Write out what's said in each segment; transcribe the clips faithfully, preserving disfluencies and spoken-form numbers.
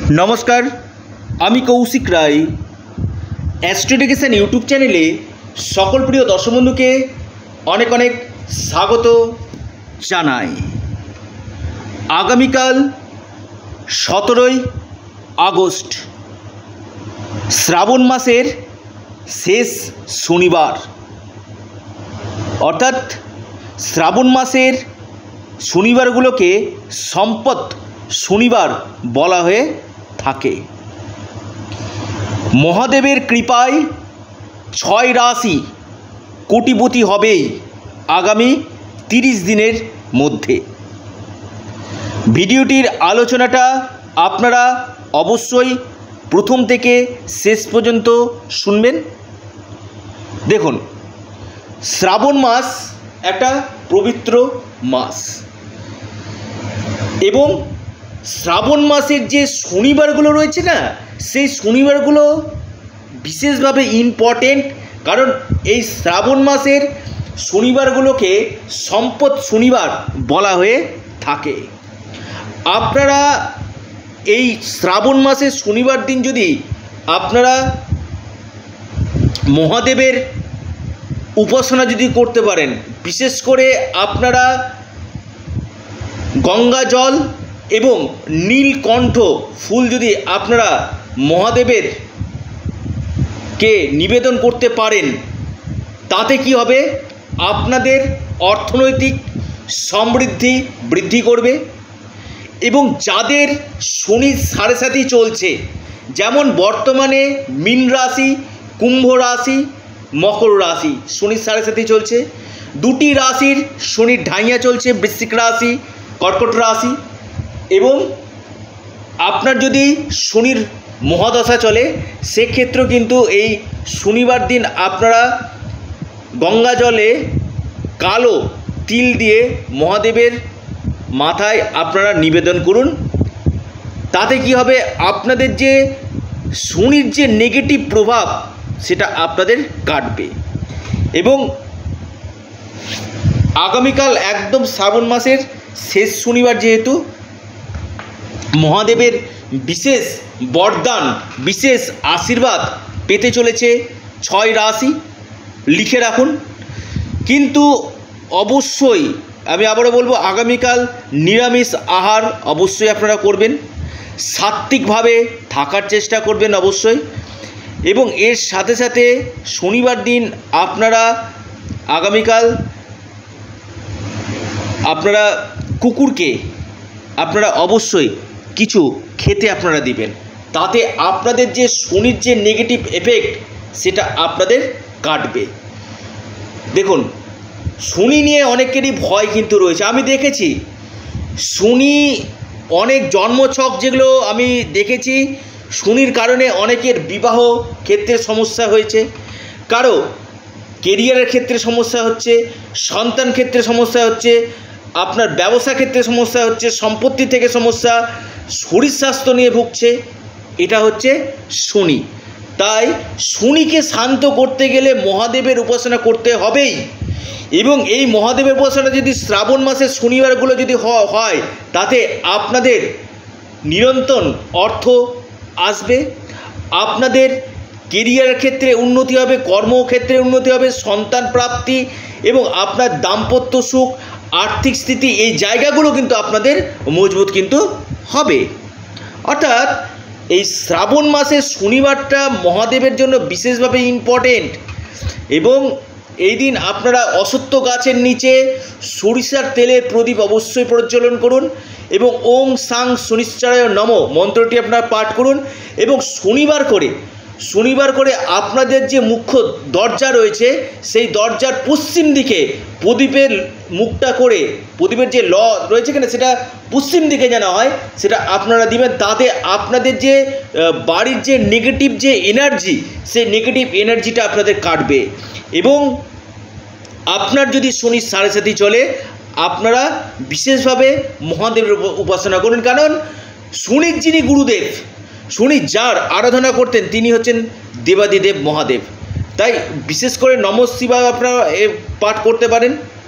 নমস্কার, আমি কৌশিক রায়। অ্যাস্ট্রোডিকেশন ইউটিউব চ্যানেলে সকল প্রিয় দর্শক বন্ধুকে অনেক অনেক স্বাগত জানাই। আগামীকাল সতেরোই আগস্ট, শ্রাবণ মাসের শেষ শনিবার, অর্থাৎ শ্রাবণ মাসের শনিবারগুলোকে সম্পদ শনিবার বলা হয়ে থাকে। মহাদেবের কৃপায় ছয় রাশি কোটিপতি হবেই আগামী তিরিশ দিনের মধ্যে। ভিডিওটির আলোচনাটা আপনারা অবশ্যই প্রথম থেকে শেষ পর্যন্ত শুনবেন। দেখুন, শ্রাবণ মাস একটা পবিত্র মাস এবং শ্রাবণ মাসের যে শনিবারগুলো রয়েছে না, সেই শনিবারগুলো বিশেষভাবে ইম্পর্টেন্ট, কারণ এই শ্রাবণ মাসের শনিবারগুলোকে সম্পদ শনিবার বলা হয়ে থাকে। আপনারা এই শ্রাবণ মাসের শনিবার দিন যদি আপনারা মহাদেবের উপাসনা যদি করতে পারেন, বিশেষ করে আপনারা গঙ্গা জল এবং নীলকণ্ঠ ফুল যদি আপনারা মহাদেবের কে নিবেদন করতে পারেন, তাতে কি হবে, আপনাদের অর্থনৈতিক সমৃদ্ধি বৃদ্ধি করবে। এবং যাদের শনির সাড়ে সাথী চলছে, যেমন বর্তমানে মীন রাশি, কুম্ভ রাশি, মকর রাশি শনির সাড়ে সাথী চলছে, দুটি রাশির শনির ঢাইয়া চলছে, বৃশ্চিক রাশি, কর্কট রাশি। এবং আপনার যদি শনির মহাদশা চলে, সেক্ষেত্রেও কিন্তু এই শনিবার দিন আপনারা গঙ্গা জলে কালো তিল দিয়ে মহাদেবের মাথায় আপনারা নিবেদন করুন। তাতে কি হবে, আপনাদের যে শনির যে নেগেটিভ প্রভাব সেটা আপনাদের কাটবে। এবং আগামীকাল একদম শ্রাবণ মাসের শেষ শনিবার, যেহেতু মহাদেবের বিশেষ বরদান, বিশেষ আশীর্বাদ পেতে চলেছে ছয় রাশি, লিখে রাখুন। কিন্তু অবশ্যই আমি আবারও বলবো, আগামীকাল নিরামিষ আহার অবশ্যই আপনারা করবেন, সাত্ত্বিকভাবে থাকার চেষ্টা করবেন অবশ্যই। এবং এর সাথে সাথে শনিবার দিন আপনারা আগামীকাল আপনারা কুকুরকে আপনারা অবশ্যই কিছু খেতে আপনারা দিবেন, তাতে আপনাদের যে শনির যে নেগেটিভ এফেক্ট সেটা আপনাদের কাটবে। দেখুন, শনি নিয়ে অনেকেরই ভয় কিন্তু রয়েছে। আমি দেখেছি শনি অনেক জন্মছক যেগুলো আমি দেখেছি, শনির কারণে অনেকের বিবাহ ক্ষেত্রে সমস্যা হয়েছে, কারো কেরিয়ারের ক্ষেত্রে সমস্যা হচ্ছে, সন্তান ক্ষেত্রে সমস্যা হচ্ছে, আপনার ব্যবসা ক্ষেত্রে সমস্যা হচ্ছে, সম্পত্তি থেকে সমস্যা, শরীর স্বাস্থ্য নিয়ে ভুগছে। এটা হচ্ছে শনি। তাই শনিকে শান্ত করতে গেলে মহাদেবের উপাসনা করতে হবেই। এবং এই মহাদেবের উপাসনা যদি শ্রাবণ মাসের শনিবারগুলো যদি হয়, তাতে আপনাদের নিরন্তর অর্থ আসবে, আপনাদের কেরিয়ারের ক্ষেত্রে উন্নতি হবে, কর্মক্ষেত্রে উন্নতি হবে, সন্তান প্রাপ্তি এবং আপনার দাম্পত্য সুখ, আর্থিক স্থিতি, এই জায়গাগুলো কিন্তু আপনাদের মজবুত কিন্তু হবে। অর্থাৎ এই শ্রাবণ মাসের শনিবারটা মহাদেবের জন্য বিশেষভাবে ইম্পর্টেন্ট। এবং এই দিন আপনারা অশ্বত্থ গাছের নিচে সরিষার তেলের প্রদীপ অবশ্যই প্রজ্বলন করুন এবং ওং সাং শনিশ্চরায় নম মন্ত্রটি আপনারা পাঠ করুন। এবং শনিবার করে শনিবার করে আপনাদের যে মুখ্য দরজা রয়েছে, সেই দরজার পশ্চিম দিকে প্রদীপের মুখটা করে, প্রদীপের যে ল রয়েছে কিনা সেটা পশ্চিম দিকে যেন হয়, সেটা আপনারা দিবেন। তাতে আপনাদের যে বাড়ির যে নেগেটিভ যে এনার্জি, সেই নেগেটিভ এনার্জিটা আপনাদের কাটবে। এবং আপনার যদি শনির সাড়ে সাথী চলে, আপনারা বিশেষভাবে মহাদেবের উপাসনা করুন, কারণ শনির যিনি গুরুদেব, শনি যার আরাধনা করতেন, তিনি হচ্ছেন দেবাদিদেব মহাদেব। তাই বিশেষ করে নমঃ শিবায় আপনারা পাঠ করতে পারেন,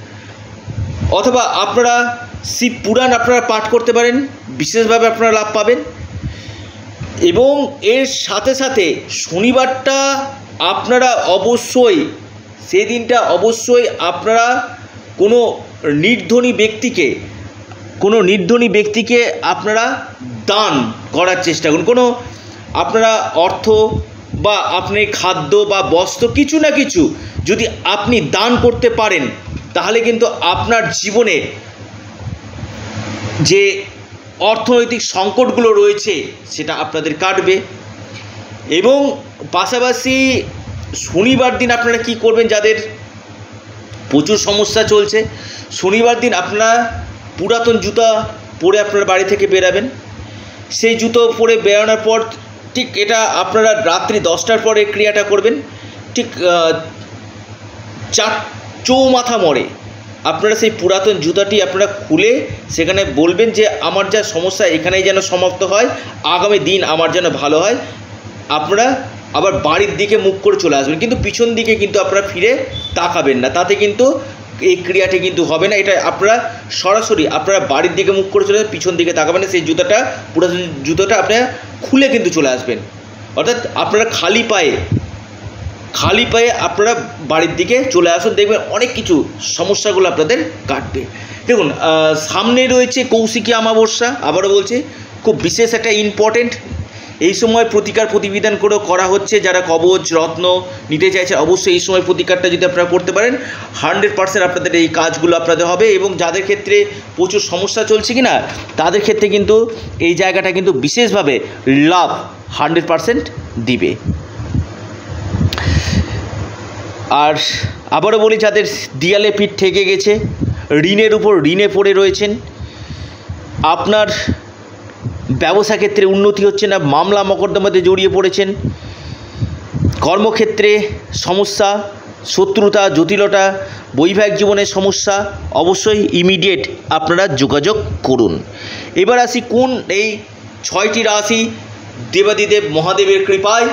অথবা আপনারা শিব পুরাণ আপনারা পাঠ করতে পারেন, বিশেষভাবে আপনারা লাভ পাবেন। এবং এর সাথে সাথে শনিবারটা আপনারা অবশ্যই সেদিনটা অবশ্যই আপনারা কোনো নির্ধনী ব্যক্তিকে কোনো নির্ধনী ব্যক্তিকে আপনারা দান করার চেষ্টা করুন। কোনো আপনারা অর্থ বা আপনি খাদ্য বা বস্ত্র কিছু না কিছু যদি আপনি দান করতে পারেন তাহলে কিন্তু আপনার জীবনে যে অর্থনৈতিক সংকটগুলো রয়েছে সেটা আপনাদের কাটবে। এবং পাশাপাশি শনিবার দিন আপনারা কি করবেন, যাদের প্রচুর সমস্যা চলছে, শনিবার দিন আপনারা পুরাতন জুতা পরে আপনারা বাড়ি থেকে বেরাবেন। সেই জুতো পরে বেরানোর পর ঠিক এটা আপনারা রাত্রি দশটার পরে ক্রিয়াটা করবেন। ঠিক চার চৌমাথা মরে আপনারা সেই পুরাতন জুতাটি আপনারা খুলে সেখানে বলবেন যে আমার যা সমস্যা এখানেই যেন সমাপ্ত হয়, আগামী দিন আমার যেন ভালো হয়। আপনারা আবার বাড়ির দিকে মুখ করে চলে আসবেন, কিন্তু পিছন দিকে কিন্তু আপনারা ফিরে তাকাবেন না, তাতে কিন্তু এই ক্রিয়াটি কিন্তু হবে না। এটা আপনারা সরাসরি আপনারা বাড়ির দিকে মুখ করে চলে আসবেন, পিছন দিকে তাকাবেন না। সেই জুতাটা পুরাতন জুতোটা আপনারা খুলে কিন্তু চলে আসবেন, অর্থাৎ আপনারা খালি পায়ে খালি পায়ে আপনারা বাড়ির দিকে চলে আসুন, দেখবেন অনেক কিছু সমস্যাগুলো আপনাদের কাটবে। দেখুন সামনে রয়েছে কৌশিকী অমাবস্যা, আবারও বলছি খুব বিশেষ একটা ইম্পর্টেন্ট। এই সময় প্রতিকার প্রতিবিধান করে করা হচ্ছে, যারা কবচ রত্ন নিতে চাইছে অবশ্যই এই সময় প্রতিকারটা যদি আপনারা করতে পারেন হান্ড্রেড পার্সেন্ট আপনাদের এই কাজগুলো আপনাদের হবে। এবং যাদের ক্ষেত্রে প্রচুর সমস্যা চলছে কি না তাদের ক্ষেত্রে কিন্তু এই জায়গাটা কিন্তু বিশেষভাবে লাভ হান্ড্রেড পার্সেন্ট দিবে। আর আবারও বলি, যাদের দেয়ালে পিঠ ঠেকে গেছে, ঋণের উপর ঋণে পড়ে রয়েছেন, আপনার ব্যবসা ক্ষেত্রে উন্নতি হচ্ছে না, মামলা মকদ্দমাতে জড়িয়ে পড়েছেন, কর্মক্ষেত্রে সমস্যা, শত্রুতা, জটিলতা, বৈবাহিক জীবনের সমস্যা, অবশ্যই ইমিডিয়েট আপনারা যোগাযোগ করুন। এবার আসি কোন এই ছয়টি রাশি দেবাদিদেব মহাদেবের কৃপায়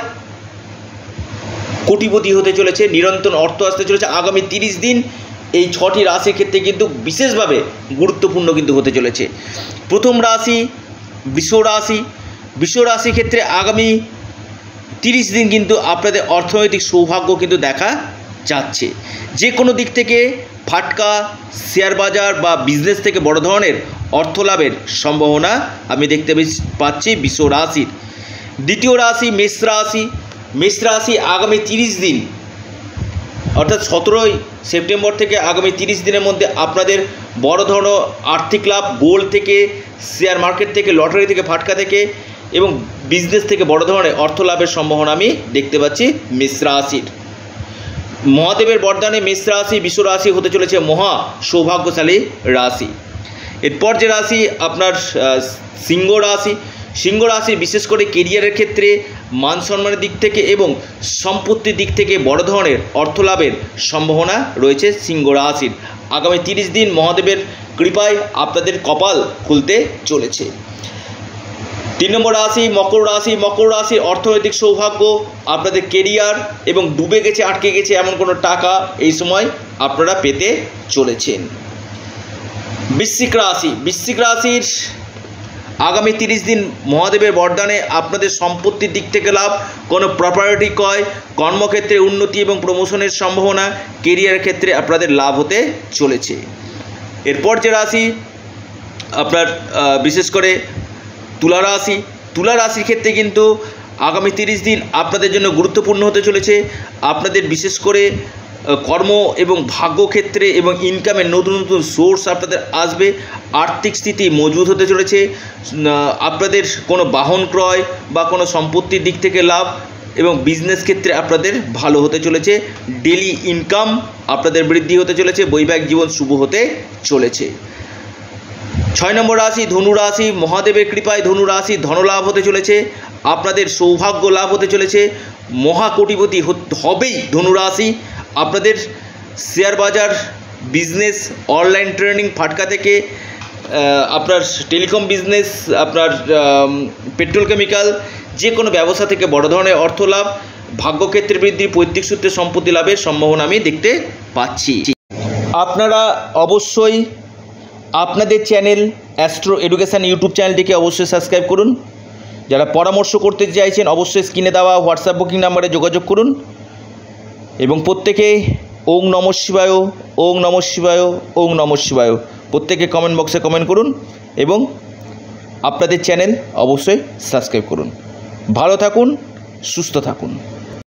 কোটিপতি হতে চলেছে, নিরন্তর অর্থ আসতে চলেছে আগামী তিরিশ দিন। এই ছটি রাশির ক্ষেত্রে কিন্তু বিশেষভাবে গুরুত্বপূর্ণ কিন্তু হতে চলেছে। প্রথম রাশি বৃষ রাশি। বৃষ রাশির ক্ষেত্রে আগামী তিরিশ দিন কিন্তু আপনাদের অর্থনৈতিক সৌভাগ্য কিন্তু দেখা যাচ্ছে। যে কোনো দিক থেকে ফাটকা, শেয়ার বাজার বা বিজনেস থেকে বড় ধরনের অর্থ লাভের সম্ভাবনা আমি দেখতে পাচ্ছি বৃষ রাশির। দ্বিতীয় রাশি মেষ রাশি। মেষ রাশি আগামী তিরিশ দিন অর্থাৎ সতেরোই সেপ্টেম্বর থেকে আগামী তিরিশ দিনের মধ্যে আপনাদের বড় ধরনের আর্থিক লাভ, গোল্ড থেকে, শেয়ার মার্কেট থেকে, লটারি থেকে, ফাটকা থেকে এবং বিজনেস থেকে বড় ধরনের অর্থ লাভের সম্ভাবনা আমি দেখতে পাচ্ছি মেষ রাশির। মহাদেবের বরদানে মেষ রাশি বৃষ রাশি হতে চলেছে মহা সৌভাগ্যশালী রাশি। এরপর যে রাশি আপনার সিংহ রাশি। সিংহ রাশি বিশেষ করে কেরিয়ারের ক্ষেত্রে মান সম্মানের দিক থেকে এবং সম্পত্তির দিক থেকে বড় ধরনের অর্থ লাভের সম্ভাবনা রয়েছে সিংহ রাশির। আগামী তিরিশ দিন মহাদেবের কৃপায় আপনাদের কপাল খুলতে চলেছে। তিন নম্বর রাশি মকর রাশি। মকর রাশির অর্থনৈতিক সৌভাগ্য, আপনাদের কেরিয়ার এবং ডুবে গেছে, আটকে গেছে এমন কোনো টাকা এই সময় আপনারা পেতে চলেছেন। বৃশ্চিক রাশি। বৃশ্চিক রাশির আগামী তিরিশ দিন মহাদেবের বরদানে আপনাদের সম্পত্তির দিক থেকে লাভ, কোনো প্রপার্টি ক্রয়, কর্মক্ষেত্রে উন্নতি এবং প্রমোশনের সম্ভাবনা, কেরিয়ার ক্ষেত্রে আপনাদের লাভ হতে চলেছে। এরপর যে রাশি আপনার বিশেষ করে তুলা রাশি। তুলা রাশির ক্ষেত্রে কিন্তু আগামী তিরিশ দিন আপনাদের জন্য গুরুত্বপূর্ণ হতে চলেছে। আপনাদের বিশেষ করে কর্ম এবং ভাগ্যক্ষেত্রে এবং ইনকামের নতুন নতুন সোর্স আপনাদের আসবে। আর্থিক স্থিতি মজবুত হতে চলেছে। আপনাদের কোনো বাহন ক্রয় বা কোনো সম্পত্তির দিক থেকে লাভ এবং বিজনেস ক্ষেত্রে আপনাদের ভালো হতে চলেছে। ডেলি ইনকাম আপনাদের বৃদ্ধি হতে চলেছে। বৈবাহিক জীবন শুভ হতে চলেছে। ছয় নম্বর রাশি ধনু রাশি। মহাদেবের কৃপায় ধনু রাশি ধনলাভ হতে চলেছে। আপনাদের সৌভাগ্য লাভ হতে চলেছে। মহাকোটিপতি হবেই ধনু রাশি। আপনাদের শেয়ার বাজার, বিজনেস, অনলাইন ট্রেনিং, ফাটকা থেকে আপনার টেলিকম বিজনেস, আপনার পেট্রোল কেমিক্যাল, যে কোনো ব্যবসা থেকে বড় ধরনের অর্থ লাভ, ভাগ্যক্ষেত্রে বৃদ্ধি, পৈতৃক সূত্রে সম্পত্তি লাভের সম্ভাবনা আমি দেখতে পাচ্ছি। আপনারা অবশ্যই আপনাদের চ্যানেল অ্যাস্ট্রো এডুকেশান ইউটিউব চ্যানেলটিকে অবশ্যই সাবস্ক্রাইব করুন যারা পরামর্শ করতে চাইছেন অবশ্যই স্ক্রিনে দেওয়া হোয়াটসঅ্যাপ বুকিং নাম্বারে যোগাযোগ করুন এবং প্রত্যেকে ওং নমঃ শিবায়, ওং নমঃ শিবায়, ওং নমঃ শিবায় প্রত্যেকে কমেন্ট বক্সে কমেন্ট করুন এবং আপনাদের চ্যানেল অবশ্যই সাবস্ক্রাইব করুন। ভালো থাকুন, সুস্থ থাকুন।